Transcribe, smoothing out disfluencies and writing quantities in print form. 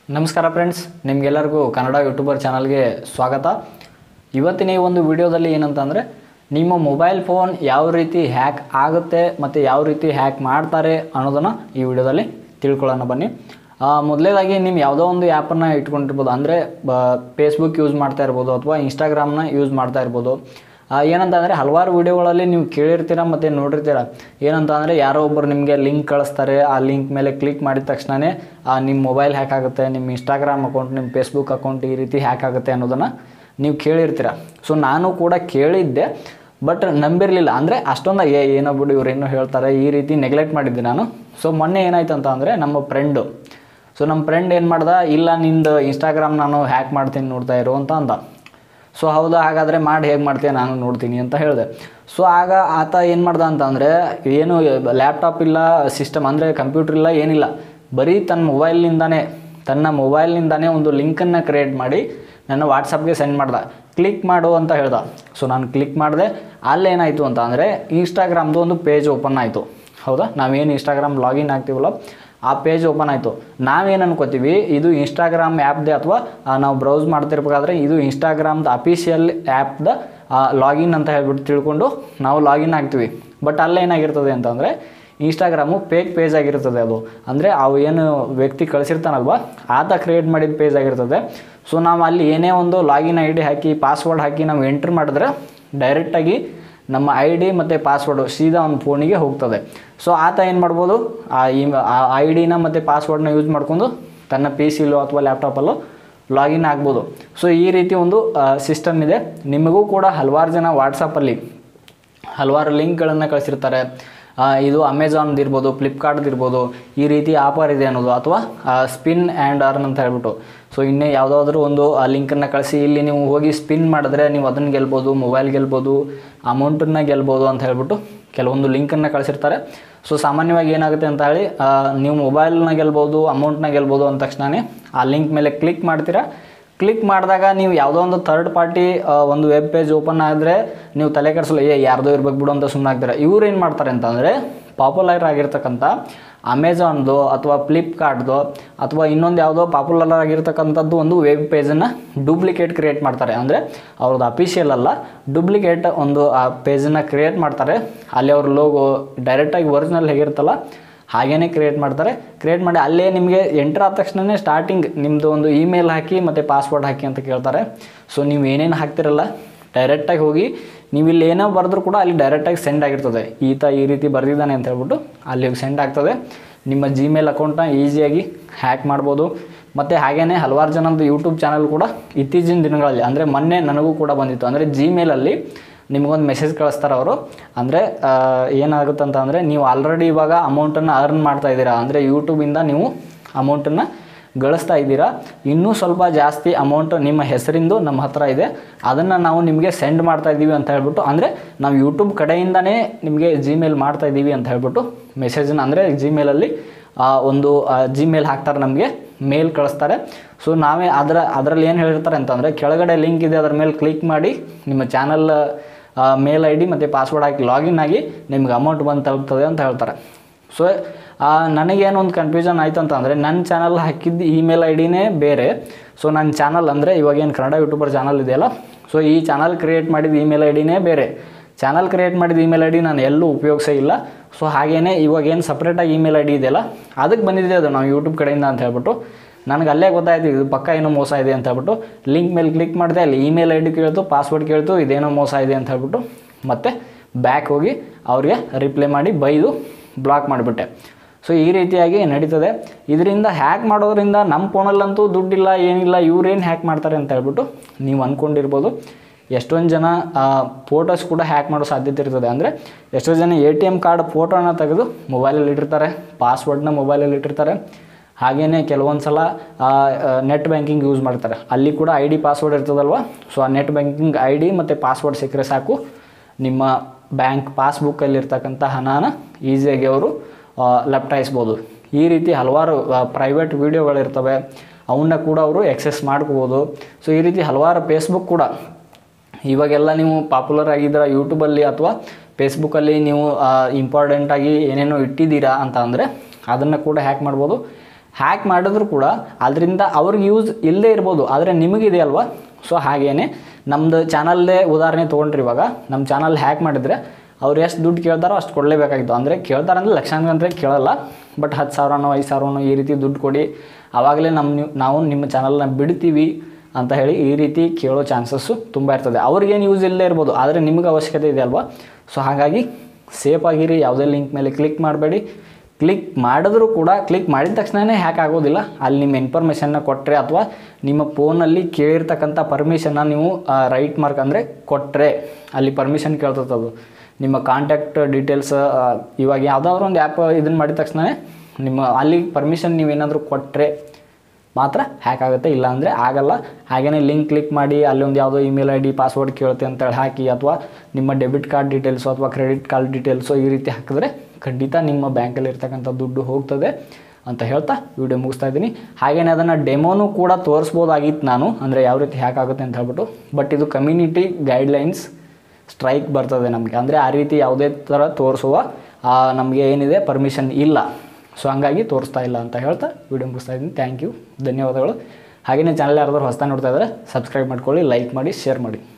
ನಮಸ್ಕಾರ ಫ್ರೆಂಡ್ಸ್, ನಿಮಗೆಲ್ಲರಿಗೂ ಕನ್ನಡ ಯೂಟ್ಯೂಬರ್ ಚಾನಲ್ಗೆ ಸ್ವಾಗತ. ಇವತ್ತಿನ ಈ ಒಂದು ವಿಡಿಯೋದಲ್ಲಿ ಏನಂತಂದರೆ ನಿಮ್ಮ ಮೊಬೈಲ್ ಫೋನ್ ಯಾವ ರೀತಿ ಹ್ಯಾಕ್ ಆಗುತ್ತೆ ಮತ್ತು ಯಾವ ರೀತಿ ಹ್ಯಾಕ್ ಮಾಡ್ತಾರೆ ಅನ್ನೋದನ್ನು ಈ ವಿಡಿಯೋದಲ್ಲಿ ತಿಳ್ಕೊಳ್ಳೋಣ ಬನ್ನಿ. ಮೊದಲೇದಾಗಿ ನೀವು ಯಾವುದೋ ಒಂದು ಆ್ಯಪನ್ನು ಇಟ್ಕೊಂಡಿರ್ಬೋದು, ಅಂದರೆ ಫೇಸ್ಬುಕ್ ಯೂಸ್ ಮಾಡ್ತಾ ಇರ್ಬೋದು ಅಥವಾ ಇನ್ಸ್ಟಾಗ್ರಾಮ್ನ ಯೂಸ್ ಮಾಡ್ತಾ ಇರ್ಬೋದು. ಏನಂತಂದರೆ ಹಲವಾರು ವೀಡಿಯೋಗಳಲ್ಲಿ ನೀವು ಕೇಳಿರ್ತೀರ ಮತ್ತು ನೋಡಿರ್ತೀರ. ಏನಂತ ಅಂದರೆ ಯಾರೋ ಒಬ್ಬರು ನಿಮಗೆ ಲಿಂಕ್ ಕಳಿಸ್ತಾರೆ, ಆ ಲಿಂಕ್ ಮೇಲೆ ಕ್ಲಿಕ್ ಮಾಡಿದ ತಕ್ಷಣವೇ ನಿಮ್ಮ ಮೊಬೈಲ್ ಹ್ಯಾಕ್ ಆಗುತ್ತೆ, ನಿಮ್ಮ ಇನ್ಸ್ಟಾಗ್ರಾಮ್ ಅಕೌಂಟ್, ನಿಮ್ಮ ಫೇಸ್ಬುಕ್ ಅಕೌಂಟ್ ಈ ರೀತಿ ಹ್ಯಾಕ್ ಆಗುತ್ತೆ ಅನ್ನೋದನ್ನು ನೀವು ಕೇಳಿರ್ತೀರ. ಸೊ ನಾನು ಕೂಡ ಕೇಳಿದ್ದೆ, ಬಟ್ ನಂಬಿರಲಿಲ್ಲ. ಅಂದರೆ ಅಷ್ಟೊಂದು ಏನೋ ಬಿಡು ಇವ್ರು ಏನೋ ಹೇಳ್ತಾರೆ ಈ ರೀತಿ ನೆಗ್ಲೆಕ್ಟ್ ಮಾಡಿದ್ದೆ ನಾನು. ಸೊ ಮೊನ್ನೆ ಏನಾಯ್ತು ಅಂತ ಅಂದರೆ ನಮ್ಮ ಫ್ರೆಂಡ್ ಏನು ಮಾಡ್ದ, ಇಲ್ಲ ನಿಂದು ಇನ್ಸ್ಟಾಗ್ರಾಮ್ ನಾನು ಹ್ಯಾಕ್ ಮಾಡ್ತೀನಿ ನೋಡ್ತಾ ಇರು ಅಂತ ಅಂದ. ಸೊ ಹೌದಾ, ಹಾಗಾದರೆ ಮಾಡಿ ಹೇಗೆ ಮಾಡ್ತೀಯ ನಾನು ನೋಡ್ತೀನಿ ಅಂತ ಹೇಳಿದೆ. ಸೊ ಆಗ ಆತ ಏನು ಮಾಡ್ದ ಅಂತಂದರೆ, ಏನು ಲ್ಯಾಪ್ಟಾಪ್ ಇಲ್ಲ, ಸಿಸ್ಟಮ್ ಅಂದರೆ ಕಂಪ್ಯೂಟರ್ ಇಲ್ಲ, ಏನಿಲ್ಲ, ಬರೀ ತನ್ನ ಮೊಬೈಲ್ನಿಂದಾನೇ ಒಂದು ಲಿಂಕನ್ನು ಕ್ರಿಯೇಟ್ ಮಾಡಿ ನನ್ನ ವಾಟ್ಸಪ್ಗೆ ಸೆಂಡ್ ಮಾಡ್ದೆ. ಕ್ಲಿಕ್ ಮಾಡು ಅಂತ ಹೇಳ್ದ. ಸೊ ನಾನು ಕ್ಲಿಕ್ ಮಾಡಿದೆ. ಅಲ್ಲೇನಾಯಿತು ಅಂತ ಅಂದರೆ ಇನ್ಸ್ಟಾಗ್ರಾಮ್ದು ಒಂದು ಪೇಜ್ ಓಪನ್ ಆಯಿತು. ಹೌದಾ, ನಾವೇನು ಇನ್ಸ್ಟಾಗ್ರಾಮ್ ಲಾಗಿನ್ ಆಗ್ತೀವಲ್ಲ ಆ ಪೇಜ್ ಓಪನ್ ಆಯಿತು. ನಾವೇನು ಅನ್ಕೋತೀವಿ, ಇದು ಇನ್ಸ್ಟಾಗ್ರಾಮ್ ಆ್ಯಪ್ದೆ ಅಥವಾ ನಾವು ಬ್ರೌಸ್ ಮಾಡ್ತಿರ್ಬೇಕಾದ್ರೆ ಇದು ಇನ್ಸ್ಟಾಗ್ರಾಮ್ದು ಅಫಿಷಿಯಲ್ ಆ್ಯಪ್ದ ಲಾಗಿನ್ ಅಂತ ಹೇಳ್ಬಿಟ್ಟು ತಿಳ್ಕೊಂಡು ನಾವು ಲಾಗಿನ್ ಆಗ್ತೀವಿ. ಬಟ್ ಅಲ್ಲೇನಾಗಿರ್ತದೆ ಅಂತಂದರೆ ಇನ್ಸ್ಟಾಗ್ರಾಮು ಫೇಕ್ ಪೇಜ್ ಆಗಿರ್ತದೆ. ಅದು ಅಂದರೆ ಅವು ಏನು ವ್ಯಕ್ತಿ ಕಳಿಸಿರ್ತಾನಲ್ವ ಆತ ಕ್ರಿಯೇಟ್ ಮಾಡಿದ ಪೇಜ್ ಆಗಿರ್ತದೆ. ಸೊ ನಾವು ಅಲ್ಲಿ ಏನೇ ಒಂದು ಲಾಗಿನ್ ಐ ಡಿ ಹಾಕಿ ಪಾಸ್ವರ್ಡ್ ಹಾಕಿ ನಾವು ಎಂಟ್ರ್ ಮಾಡಿದ್ರೆ ಡೈರೆಕ್ಟಾಗಿ ನಮ್ಮ ಐ ಡಿ ಮತ್ತು ಪಾಸ್ವರ್ಡು ಸೀದಾ ಒಂದು ಫೋನಿಗೆ ಹೋಗ್ತದೆ. ಸೊ ಆತ ಏನು ಮಾಡ್ಬೋದು, ಆ ಐ ಡಿನ ಮತ್ತು ಪಾಸ್ವರ್ಡ್ನ ಯೂಸ್ ಮಾಡ್ಕೊಂಡು ತನ್ನ ಪಿ ಸಿಲೋ ಅಥವಾ ಲ್ಯಾಪ್ಟಾಪಲ್ಲೋ ಲಾಗಿನ್ ಆಗ್ಬೋದು. ಸೊ ಈ ರೀತಿ ಒಂದು ಸಿಸ್ಟಮ್ ಇದೆ. ನಿಮಗೂ ಕೂಡ ಹಲವಾರು ಜನ ವಾಟ್ಸಪ್ಪಲ್ಲಿ ಹಲವಾರು ಲಿಂಕ್ಗಳನ್ನು ಕಳಿಸಿರ್ತಾರೆ. ಇದು ಅಮೆಝಾನ್ದು ಇರ್ಬೋದು, ಫ್ಲಿಪ್ಕಾರ್ಟ್ದು ಇರ್ಬೋದು, ಈ ರೀತಿ ಆಫರ್ ಇದೆ ಅನ್ನೋದು, ಅಥವಾ ಸ್ಪಿನ್ ಆ್ಯಂಡ್ ಅರ್ನ್ ಅಂತ ಹೇಳ್ಬಿಟ್ಟು. ಸೊ ಇನ್ನೇ ಯಾವುದಾದ್ರೂ ಒಂದು ಆ ಲಿಂಕನ್ನು ಕಳಿಸಿ ಇಲ್ಲಿ ನೀವು ಹೋಗಿ ಸ್ಪಿನ್ ಮಾಡಿದ್ರೆ ನೀವು ಅದನ್ನು ಗೆಲ್ಬೋದು, ಮೊಬೈಲ್ ಗೆಲ್ಬೋದು, ಅಮೌಂಟನ್ನು ಗೆಲ್ಬೋದು ಅಂತ ಹೇಳ್ಬಿಟ್ಟು ಕೆಲವೊಂದು ಲಿಂಕನ್ನು ಕಳಿಸಿರ್ತಾರೆ. ಸೊ ಸಾಮಾನ್ಯವಾಗಿ ಏನಾಗುತ್ತೆ ಅಂತ ಹೇಳಿ, ನೀವು ಮೊಬೈಲ್ನ ಗೆಲ್ಬೋದು, ಅಮೌಂಟ್ನ ಗೆಲ್ಬೋದು ಅಂದ ತಕ್ಷಣವೇ ಆ ಲಿಂಕ್ ಮೇಲೆ ಕ್ಲಿಕ್ ಮಾಡ್ತೀರಾ. ಕ್ಲಿಕ್ ಮಾಡಿದಾಗ ನೀವು ಯಾವುದೋ ಒಂದು ಥರ್ಡ್ ಪಾರ್ಟಿ ಒಂದು ವೆಬ್ ಪೇಜ್ ಓಪನ್ ಆದರೆ ನೀವು ತಲೆ ಕೆಡಿಸಲ್ಲ, ಯಾರ್ದೋ ಇರ್ಬೇಕು ಬಿಡು ಅಂತ ಸುಮ್ಮನೆ ಆಗ್ತಾರೆ. ಇವ್ರು ಏನು ಮಾಡ್ತಾರೆ ಅಂತಂದರೆ ಪಾಪ್ಯುಲರ್ ಆಗಿರ್ತಕ್ಕಂಥ ಅಮೆಝಾನ್ದು ಅಥವಾ ಫ್ಲಿಪ್ಕಾರ್ಟ್ದು ಅಥವಾ ಇನ್ನೊಂದು ಯಾವುದೋ ಪಾಪ್ಯುಲರ್ ಆಗಿರ್ತಕ್ಕಂಥದ್ದು ಒಂದು ವೆಬ್ ಪೇಜನ್ನು ಡೂಪ್ಲಿಕೇಟ್ ಕ್ರಿಯೇಟ್ ಮಾಡ್ತಾರೆ. ಅಂದರೆ ಅವ್ರದ್ದು ಅಫಿಷಿಯಲ್ ಅಲ್ಲ, ಡೂಪ್ಲಿಕೇಟ್ ಒಂದು ಆ ಪೇಜನ್ನು ಕ್ರಿಯೇಟ್ ಮಾಡ್ತಾರೆ. ಅಲ್ಲಿ ಅವ್ರ ಲೋಗೋ ಡೈರೆಕ್ಟಾಗಿ ಒರಿಜಿನಲ್ ಹೇಗಿರುತ್ತಲ್ಲ ಹಾಗೇ ಕ್ರಿಯೇಟ್ ಮಾಡ್ತಾರೆ. ಕ್ರಿಯೇಟ್ ಮಾಡಿ ಅಲ್ಲೇ ನಿಮಗೆ ಎಂಟರ್ ಆದ ತಕ್ಷಣವೇ ಸ್ಟಾರ್ಟಿಂಗ್ ನಿಮ್ಮದು ಒಂದು ಇಮೇಲ್ ಹಾಕಿ ಮತ್ತು ಪಾಸ್ವರ್ಡ್ ಹಾಕಿ ಅಂತ ಕೇಳ್ತಾರೆ. ಸೊ ನೀವು ಏನೇನು ಹಾಕ್ತಿರಲ್ಲ ಡೈರೆಕ್ಟಾಗಿ ಹೋಗಿ ನೀವು ಇಲ್ಲಿ ಏನೋ ಬರೆದ್ರೂ ಕೂಡ ಅಲ್ಲಿ ಡೈರೆಕ್ಟಾಗಿ ಸೆಂಡ್ ಆಗಿರ್ತದೆ. ಈತ ಈ ರೀತಿ ಬರೆದಿದ್ದಾನೆ ಅಂತ ಹೇಳ್ಬಿಟ್ಟು ಅಲ್ಲಿ ಸೆಂಡ್ ಆಗ್ತದೆ. ನಿಮ್ಮ ಜಿಮೇಲ್ ಅಕೌಂಟ್ನ ಈಸಿಯಾಗಿ ಹ್ಯಾಕ್ ಮಾಡ್ಬೋದು. ಮತ್ತು ಹಾಗೆಯೇ ಹಲವಾರು ಜನದ್ದು ಯೂಟ್ಯೂಬ್ ಚಾನಲ್ ಕೂಡ ಇತ್ತೀಚಿನ ದಿನಗಳಲ್ಲಿ, ಅಂದರೆ ಮೊನ್ನೆ ನನಗೂ ಕೂಡ ಬಂದಿತ್ತು. ಅಂದರೆ ಜಿಮೇಲಲ್ಲಿ ನಿಮಗೊಂದು ಮೆಸೇಜ್ ಕಳಿಸ್ತಾರೆ ಅವರು. ಅಂದರೆ ಏನಾಗುತ್ತೆ ಅಂತ ಅಂದರೆ ನೀವು ಆಲ್ರೆಡಿ ಇವಾಗ ಅಮೌಂಟನ್ನು ಅರ್ನ್ ಮಾಡ್ತಾ ಇದ್ದೀರಾ, ಅಂದರೆ ಯೂಟ್ಯೂಬಿಂದ ನೀವು ಅಮೌಂಟನ್ನು ಗಳಿಸ್ತಾ ಇದ್ದೀರಾ, ಇನ್ನೂ ಸ್ವಲ್ಪ ಜಾಸ್ತಿ ಅಮೌಂಟ್ ನಿಮ್ಮ ಹೆಸರಿಂದು ನಮ್ಮ ಹತ್ರ ಇದೆ, ಅದನ್ನು ನಾವು ನಿಮಗೆ ಸೆಂಡ್ ಮಾಡ್ತಾ ಇದ್ದೀವಿ ಅಂತ ಹೇಳ್ಬಿಟ್ಟು, ಅಂದರೆ ನಾವು ಯೂಟ್ಯೂಬ್ ಕಡೆಯಿಂದನೇ ನಿಮಗೆ ಜಿಮೇಲ್ ಮಾಡ್ತಾ ಇದ್ದೀವಿ ಅಂತ ಹೇಳ್ಬಿಟ್ಟು ಮೆಸೇಜನ್ನು, ಅಂದರೆ ಜಿಮೇಲಲ್ಲಿ ಒಂದು ಜಿಮೇಲ್ ಹಾಕ್ತಾರೆ, ನಮಗೆ ಮೇಲ್ ಕಳಿಸ್ತಾರೆ. ಸೊ ನಾವೇ ಅದರಲ್ಲಿ ಏನು ಹೇಳಿರ್ತಾರೆ ಅಂತಂದರೆ ಕೆಳಗಡೆ ಲಿಂಕ್ ಇದೆ, ಅದರ ಮೇಲೆ ಕ್ಲಿಕ್ ಮಾಡಿ ನಿಮ್ಮ ಚಾನಲ್ ಮೇಲ್ ಐ ಡಿ ಮತ್ತು ಪಾಸ್ವರ್ಡ್ ಹಾಕಿ ಲಾಗಿನ್ ಆಗಿ ನಿಮ್ಗೆ ಅಮೌಂಟ್ ಬಂದು ತಲುಪ್ತದೆ ಅಂತ ಹೇಳ್ತಾರೆ. ಸೊ ನನಗೇನು ಒಂದು ಕನ್ಫ್ಯೂಷನ್ ಆಯಿತು ಅಂತಂದರೆ ನನ್ನ ಚಾನಲ್ ಹಾಕಿದ್ದು ಇಮೇಲ್ ಐ ಡಿನೇ ಬೇರೆ. ಸೊ ನನ್ನ ಚಾನಲ್ ಅಂದರೆ ಇವಾಗೇನು ಕನ್ನಡ ಯೂಟ್ಯೂಬರ್ ಚಾನಲ್ ಇದೆಯಲ್ಲ, ಸೊ ಈ ಚಾನಲ್ ಕ್ರಿಯೇಟ್ ಮಾಡಿದ ಇಮೇಲ್ ಐ ಡಿನೇ ಬೇರೆ. ಚಾನಲ್ ಕ್ರಿಯೇಟ್ ಮಾಡಿದ ಇಮೇಲ್ ಐ ಡಿ ನಾನು ಎಲ್ಲೂ ಉಪಯೋಗಿಸೇ ಇಲ್ಲ. ಸೊ ಹಾಗೇ ಇವಾಗೇನು ಸಪ್ರೇಟಾಗಿ ಇಮೇಲ್ ಐ ಡಿ ಇದೆಯಲ್ಲ ಅದಕ್ಕೆ ಬಂದಿದೆ ಅದು ನಾವು ಯೂಟ್ಯೂಬ್ ಕಡೆಯಿಂದ ಅಂತ ಹೇಳ್ಬಿಟ್ಟು. ನನಗೆ ಅಲ್ಲೇ ಗೊತ್ತಾಯ್ತು ಇದು ಪಕ್ಕ ಏನೋ ಮೋಸ ಇದೆ ಅಂತ ಹೇಳ್ಬಿಟ್ಟು ಲಿಂಕ್ ಮೇಲೆ ಕ್ಲಿಕ್ ಮಾಡಿದೆ. ಅಲ್ಲಿ ಇಮೇಲ್ ಐ ಡಿ ಕೇಳ್ತು, ಪಾಸ್ವರ್ಡ್ ಕೇಳ್ತು, ಇದೇನೋ ಮೋಸ ಇದೆ ಅಂತ ಹೇಳ್ಬಿಟ್ಟು ಮತ್ತೆ ಬ್ಯಾಕ್ ಹೋಗಿ ಅವ್ರಿಗೆ ರಿಪ್ಲೈ ಮಾಡಿ ಬೈದು ಬ್ಲಾಕ್ ಮಾಡಿಬಿಟ್ಟೆ. ಸೊ ಈ ರೀತಿಯಾಗಿ ನಡೀತದೆ. ಇದರಿಂದ ಹ್ಯಾಕ್ ಮಾಡೋದ್ರಿಂದ ನಮ್ಮ ಫೋನಲ್ಲಂತೂ ದುಡ್ಡಿಲ್ಲ, ಏನಿಲ್ಲ, ಇವ್ರೇನು ಹ್ಯಾಕ್ ಮಾಡ್ತಾರೆ ಅಂತ ಹೇಳ್ಬಿಟ್ಟು ನೀವು ಅಂದ್ಕೊಂಡಿರ್ಬೋದು. ಎಷ್ಟೊಂದು ಜನ ಫೋಟೋಸ್ ಕೂಡ ಹ್ಯಾಕ್ ಮಾಡೋ ಸಾಧ್ಯತೆ ಇರ್ತದೆ. ಅಂದರೆ ಎಷ್ಟೋ ಜನ ATM ಕಾರ್ಡ್ ಫೋಟೋನ ತೆಗೆದು ಮೊಬೈಲಲ್ಲಿ ಇಟ್ಟಿರ್ತಾರೆ, ಪಾಸ್ವರ್ಡ್ನ ಮೊಬೈಲಲ್ಲಿ ಇಟ್ಟಿರ್ತಾರೆ. ಹಾಗೆಯೇ ಕೆಲವೊಂದು ಸಲ ನೆಟ್ ಬ್ಯಾಂಕಿಂಗ್ ಯೂಸ್ ಮಾಡ್ತಾರೆ, ಅಲ್ಲಿ ಕೂಡ ಐ ಡಿ ಪಾಸ್ವರ್ಡ್ ಇರ್ತದಲ್ವ. ಸೊ ಆ ನೆಟ್ ಬ್ಯಾಂಕಿಂಗ್ ಐ ಡಿ ಮತ್ತು ಪಾಸ್ವರ್ಡ್ ಸಿಕ್ಕರೆ ಸಾಕು, ನಿಮ್ಮ ಬ್ಯಾಂಕ್ ಪಾಸ್ಬುಕ್ಕಲ್ಲಿರ್ತಕ್ಕಂಥ ಹಣನ ಈಸಿಯಾಗಿ ಅವರು ಲಪ್ಟಾಯಿಸ್ಬೋದು. ಈ ರೀತಿ ಹಲವಾರು ಪ್ರೈವೇಟ್ ವೀಡಿಯೋಗಳಿರ್ತವೆ, ಅವನ್ನ ಕೂಡ ಅವರು ಎಕ್ಸೆಸ್ ಮಾಡ್ಕೋಬೋದು. ಸೊ ಈ ರೀತಿ ಹಲವಾರು ಫೇಸ್ಬುಕ್ ಕೂಡ ಇವಾಗೆಲ್ಲ ನೀವು ಪಾಪ್ಯುಲರ್ ಆಗಿದ್ದೀರ ಯೂಟ್ಯೂಬಲ್ಲಿ ಅಥವಾ ಫೇಸ್ಬುಕ್ಕಲ್ಲಿ ನೀವು ಇಂಪಾರ್ಟೆಂಟಾಗಿ ಏನೇನೋ ಇಟ್ಟಿದ್ದೀರಾ ಅಂತ ಅಂದರೆ ಅದನ್ನು ಕೂಡ ಹ್ಯಾಕ್ ಮಾಡ್ಬೋದು. ಹ್ಯಾಕ್ ಮಾಡಿದ್ರು ಕೂಡ ಅದರಿಂದ ಅವ್ರಿಗೆ ಯೂಸ್ ಇಲ್ಲದೇ ಇರ್ಬೋದು, ಆದರೆ ನಿಮಗಿದೆಯಲ್ವ. ಸೊ ಹಾಗೇನೆ ನಮ್ಮದು ಚಾನಲ್ದೇ ಉದಾಹರಣೆ ತೊಗೊಂಡ್ರಿ. ಇವಾಗ ನಮ್ಮ ಚಾನಲ್ ಹ್ಯಾಕ್ ಮಾಡಿದರೆ ಅವ್ರು ಎಷ್ಟು ದುಡ್ಡು ಕೇಳ್ತಾರೋ ಅಷ್ಟು ಕೊಡಲೇಬೇಕಾಗಿತ್ತು. ಅಂದರೆ ಕೇಳ್ತಾರಂದ್ರೆ ಲಕ್ಷಾಂತರ ಕೇಳಲ್ಲ, ಬಟ್ 10,000ನೋ 5,000ನೋ ಈ ರೀತಿ ದುಡ್ಡು ಕೊಡಿ, ಆವಾಗಲೇ ನಾವು ನಿಮ್ಮ ಚಾನಲ್ನ ಬಿಡ್ತೀವಿ ಅಂತ ಹೇಳಿ ಈ ರೀತಿ ಕೇಳೋ ಚಾನ್ಸಸ್ಸು ತುಂಬ ಇರ್ತದೆ. ಅವ್ರಿಗೇನು ಯೂಸ್ ಇಲ್ಲದೇ ಇರ್ಬೋದು, ಆದರೆ ನಿಮಗೆ ಅವಶ್ಯಕತೆ ಇದೆ ಅಲ್ವಾ. ಸೊ ಹಾಗಾಗಿ ಸೇಫಾಗಿರಿ, ಯಾವುದೇ ಲಿಂಕ್ ಮೇಲೆ ಕ್ಲಿಕ್ ಮಾಡಬೇಡಿ. ಕ್ಲಿಕ್ ಮಾಡಿದ್ರೂ ಕೂಡ ಕ್ಲಿಕ್ ಮಾಡಿದ ತಕ್ಷಣವೇ ಹ್ಯಾಕ್ ಆಗೋದಿಲ್ಲ. ಅಲ್ಲಿ ನಿಮ್ಮ ಇನ್ಫಾರ್ಮೇಷನ್ನ ಕೊಟ್ಟರೆ ಅಥವಾ ನಿಮ್ಮ ಫೋನಲ್ಲಿ ಕೇಳಿರ್ತಕ್ಕಂಥ ಪರ್ಮಿಷನ್ನ ನೀವು ರೈಟ್ ಮಾರ್ಕ್ ಅಂದರೆ ಕೊಟ್ಟರೆ ಅಲ್ಲಿ ಪರ್ಮಿಷನ್ ಕೇಳ್ತದೆ. ನಿಮ್ಮ ಕಾಂಟ್ಯಾಕ್ಟ್ ಡೀಟೇಲ್ಸ್ ಇವಾಗ ಯಾವುದಾದ್ರೂ ಒಂದು ಆ್ಯಪ್ ಇದನ್ನು ಮಾಡಿದ ತಕ್ಷಣ ನಿಮ್ಮ ಅಲ್ಲಿ ಪರ್ಮಿಷನ್ ನೀವೇನಾದರೂ ಕೊಟ್ಟರೆ ಮಾತ್ರ ಹ್ಯಾಕ್ ಆಗುತ್ತೆ, ಇಲ್ಲ ಅಂದರೆ ಆಗಲ್ಲ. ಹಾಗೆಯೇ ಲಿಂಕ್ ಕ್ಲಿಕ್ ಮಾಡಿ ಅಲ್ಲೊಂದು ಯಾವುದೋ ಇಮೇಲ್ ID ಪಾಸ್ವರ್ಡ್ ಕೇಳುತ್ತೆ ಅಂತೇಳಿ ಹಾಕಿ, ಅಥವಾ ನಿಮ್ಮ ಡೆಬಿಟ್ ಕಾರ್ಡ್ ಡೀಟೇಲ್ಸು ಅಥವಾ ಕ್ರೆಡಿಟ್ ಕಾರ್ಡ್ ಡೀಟೇಲ್ಸು ಈ ರೀತಿ ಹಾಕಿದ್ರೆ ಖಂಡಿತ ನಿಮ್ಮ ಬ್ಯಾಂಕಲ್ಲಿ ಇರ್ತಕ್ಕಂಥ ದುಡ್ಡು ಹೋಗ್ತದೆ ಅಂತ ಹೇಳ್ತಾ ವಿಡಿಯೋ ಮುಗಿಸ್ತಾ ಇದ್ದೀನಿ. ಹಾಗೆಯೇ ಅದನ್ನು ಡೆಮೋನು ಕೂಡ ತೋರಿಸ್ಬೋದಾಗಿತ್ತು ನಾನು, ಅಂದರೆ ಯಾವ ರೀತಿ ಹ್ಯಾಕ್ ಆಗುತ್ತೆ ಅಂತ ಹೇಳ್ಬಿಟ್ಟು. ಬಟ್ ಇದು ಕಮ್ಯುನಿಟಿ ಗೈಡ್ಲೈನ್ಸ್ ಸ್ಟ್ರೈಕ್ ಬರ್ತದೆ ನಮಗೆ, ಅಂದರೆ ಆ ರೀತಿ ಯಾವುದೇ ಥರ ತೋರಿಸುವ ನಮಗೆ ಏನಿದೆ ಪರ್ಮಿಷನ್ ಇಲ್ಲ. ಸೊ ಹಂಗಾಗಿ ತೋರಿಸ್ತಾ ಇಲ್ಲ ಅಂತ ಹೇಳ್ತಾ ವಿಡಿಯೋ ಮುಗಿಸ್ತಾ ಇದ್ದೀನಿ. ಥ್ಯಾಂಕ್ ಯು, ಧನ್ಯವಾದಗಳು. ಹಾಗೆಯೇ ಚಾನಲ್ ಯಾರಾದರೂ ಹೊಸದಾಗಿ ನೋಡ್ತಾ ಇದ್ದರೆ ಸಬ್ಸ್ಕ್ರೈಬ್ ಮಾಡ್ಕೊಳ್ಳಿ, ಲೈಕ್ ಮಾಡಿ, ಶೇರ್ ಮಾಡಿ.